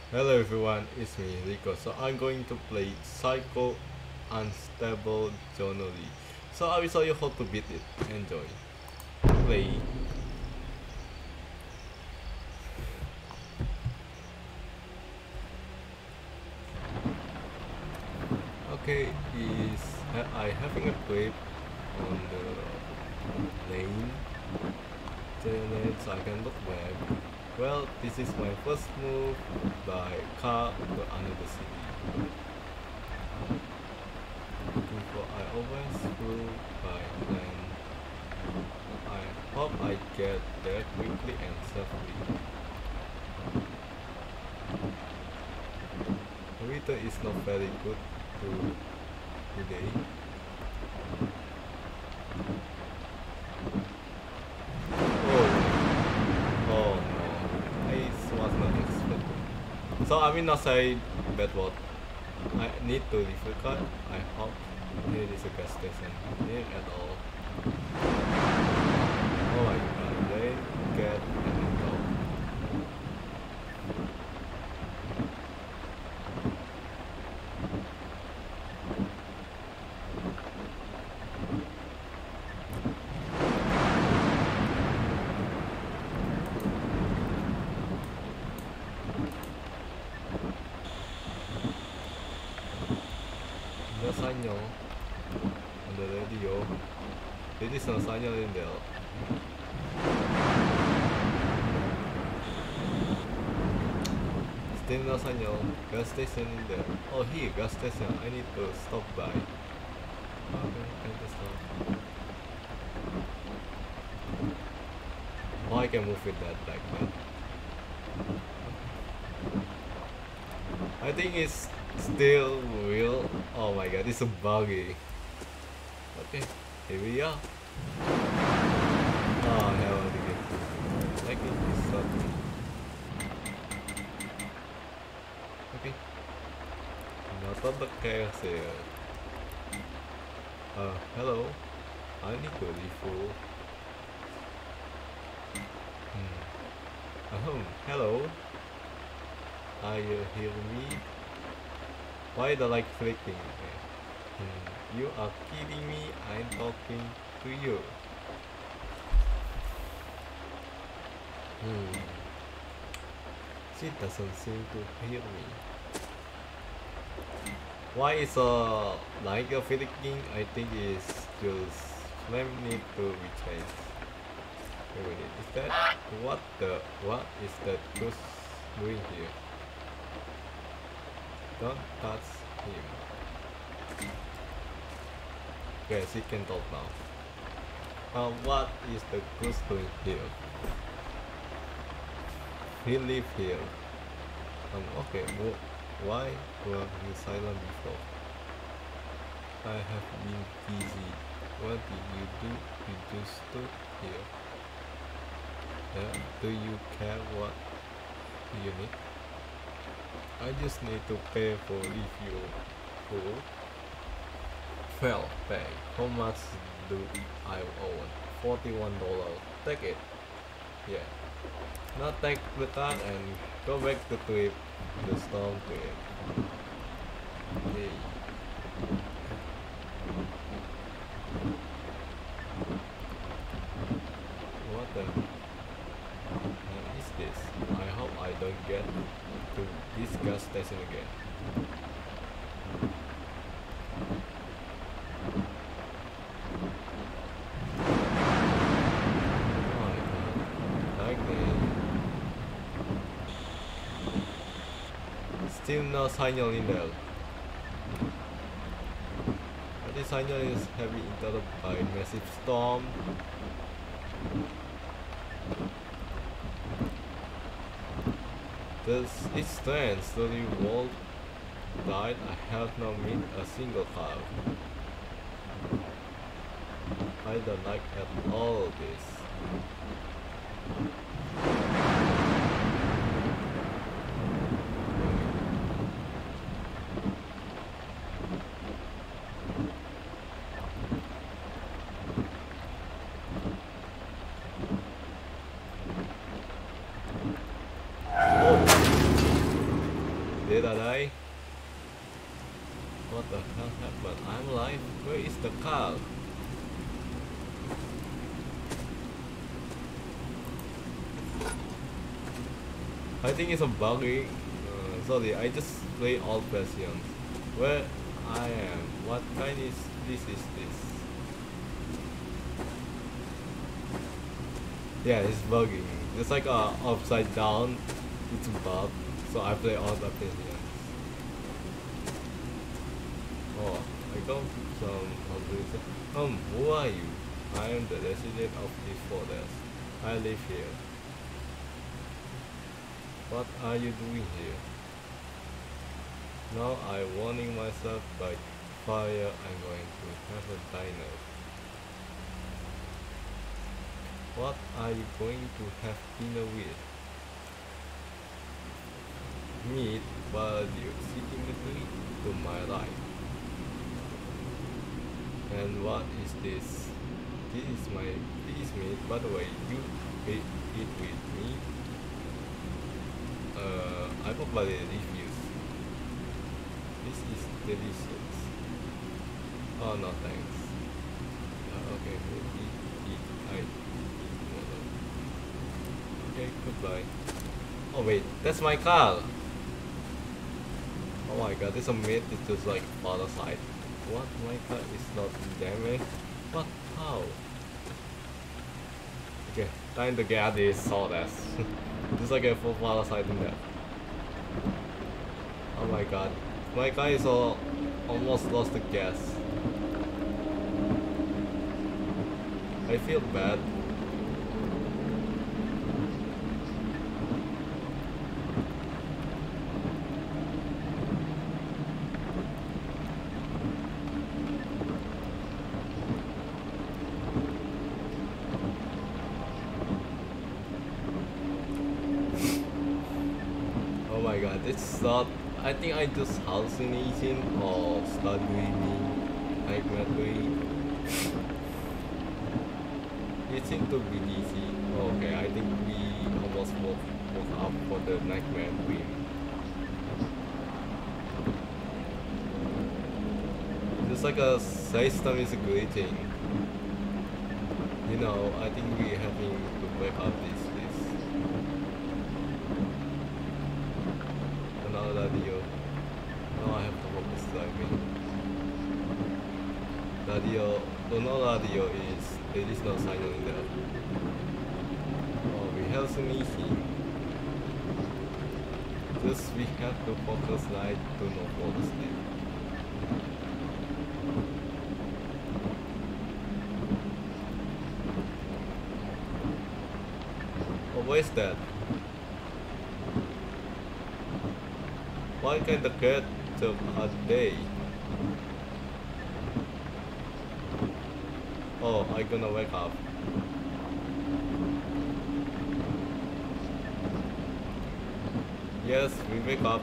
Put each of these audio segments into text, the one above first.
Hello everyone, it's me Rico. So I'm going to play Psycho Unstable Journally. So I will show you how to beat it. Enjoy. Play. Okay, is I having a clip on the lane internet so I can look back. Well, this is my first move by car to another city. Before I always through by land. I hope I get there quickly and safely. The weather is not very good today. Oh, oh no, I was not expecting. So I will not say bad word. I need to leave the car. I hope here is a gas station. Here at all. Oh my god, they get and go. No signal on the radio. There is no signal in there. Still no signal. Gas station in there. Oh, here, gas station. I need to stop by. Okay, I can stop. Oh, I can move with that like that. I think it's still real. Oh my god, it's so buggy. Okay, here we are. Oh, hell, like it is something. Okay. Not the chaos here. Hello. I need to refill. Hello. Are you hearing me? Why the light flicking? You are kidding me. I'm talking to you. She doesn't seem to hear me. Why is like a flicking? I think it's just flame need to be changed. Wait a minute. Is that what is that ghost doing here? Don't touch him. Okay, she can talk now. What is the ghost doing here? He live here. Okay. Why were you silent before? I have been busy. What did you do? You just stood here. Do you care what you need? I just need to pay for if you food. Well, pay. How much do I owe? $41. Take it. Yeah. Now take the card and go back to the storm trip. Hey. What the hell is this? I hope I don't get to this gas station again. Oh my god. Lightning. Still no signal in there. But this signal is heavily interrupted by massive storm. It's strange, the world died. I have not met a single car. I don't like at all this. did I die? What the hell happened? I'm alive? Where is the car? I think it's a buggy. Sorry, I just play all versions. Where I am? What kind is this? Yeah, it's bugging. It's like a upside down. It's a bug. So I play all the versions. Oh, I got some observation. Who are you? I am the resident of this forest. I live here. What are you doing here? Now I'm warming myself by fire. I'm going to have a dinner. What are you going to have dinner with? Meat, while you significantly to my right. And what is this? This is meat. By the way, you eat it with me. I probably refuse. This is delicious. Oh no, thanks. Okay, eat. I eat more. Okay, goodbye. Oh wait, that's my car. Oh my god, this a meat is just like other side. What? My car is not damaged? What? How? Okay, time to get this sawdust. There's like a full father side in there. Oh my god. My car is almost lost the gas. I feel bad. Oh my god, it's not. I think I just hallucinating or start dreaming, nightmare dream. It seems to be easy. Okay, I think we almost woke up for the nightmare dream. It's like a system is glitching. You know, I think we having to wake up this. Radio. Now I have to focus driving. Radio. No radio is. There is no signal in there. Oh, we have some easy. Just we have to focus right to not fall asleep. Oh, what is that? Why can't the cat took a day? Oh, I'm gonna wake up. Yes, we wake up.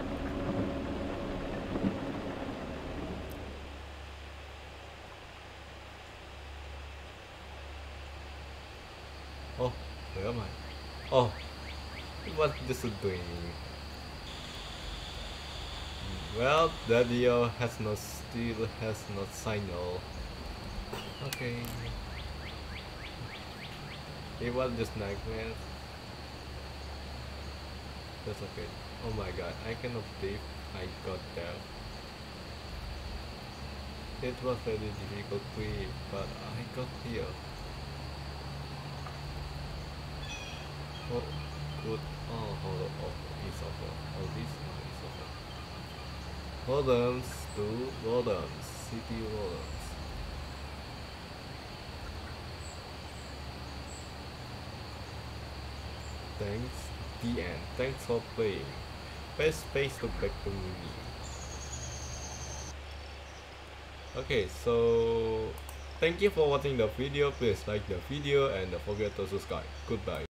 Oh, where am I? Oh, what this is doing? Well, the radio still has no signal. Okay. It was just nightmares. That's okay. Oh my god, I cannot believe I got there. It was very difficult trip, but I got here. Oh, good. Oh, it's over. Oh, this one is over. Rodents to rodents, city rodents. Thanks, the end. Thanks for playing. Best space to back to movie. Okay, so thank you for watching the video. Please like the video and don't forget to subscribe. Goodbye.